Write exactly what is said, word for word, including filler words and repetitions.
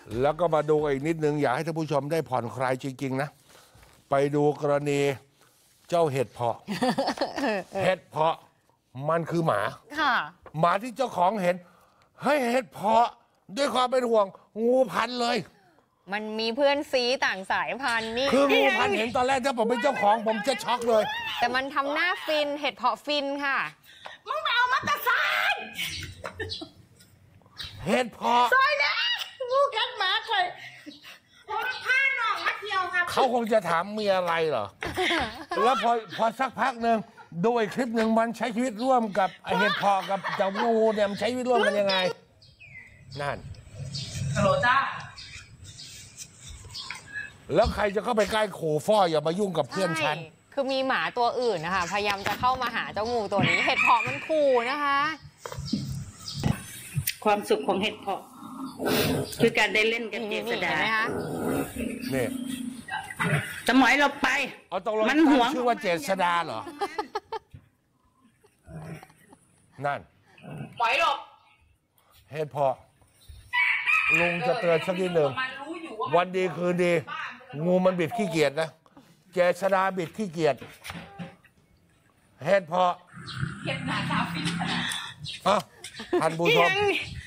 แล้วก็มาดูอีกนิดนึงอยากให้ท่านผู้ชมได้ผ่อนคลายจริงๆนะไปดูกรณีเจ้าเห็ดเพาะ เห็ดเพาะมันคือหมาค่ะหมาที่เจ้าของเห็นให้เห็ดเพาะด้วยความเป็นห่วงงูพันธุ์เลยมันมีเพื่อนซีต่างสายพันธุ์นี่คืองูพันธุ์เห็นตอนแรกถ้าผมเป็นเจ้าของผมจะช็อกเลยแต่มันทำหน้าฟินเห็ดเพาะฟินค่ะมึงไปเอามาตะซานเห็ดเพาะซอยนะงูกัดหมาเคยผมผ้าหนองมาเที่ยวครับเขาคงจะถามมีอะไรเหรอ แล้วพอพอสักพักหนึ่งดูอีกคลิปหนึ่งมันใช้ชีวิตร่วมกับเห็ดเพาะกับเจ้างูเนี่ยมันใช้ชีวิตร่วมกันยังไงนั่นฮัลโหลจ้าแล้วใครจะเข้าไปใกล้ขู่ฟ่ออย่ามายุ่งกับเพื่อนฉันคือมีหมาตัวอื่นนะคะพยายามจะเข้ามาหาเจ้างูตัวนี้เห็ดเพาะมันขู่นะคะความสุขของเห็ดเพาะคือการได้เล่นกับเจษฎาเนี่ยสมัยเราไปมันหวงชื่อว่าเจษฎาเหรอนั่นปล่อยหลบเห็ดเพาะลุงจะเตือนสักนิดหนึ่งวันดีคืนดีงูมันบิดขี้เกียจนะเจษฎาบิดขี้เกียจเห็ดเพาะเห็ดหนาตาฟินขนาดอ่ะท่านผู้ชม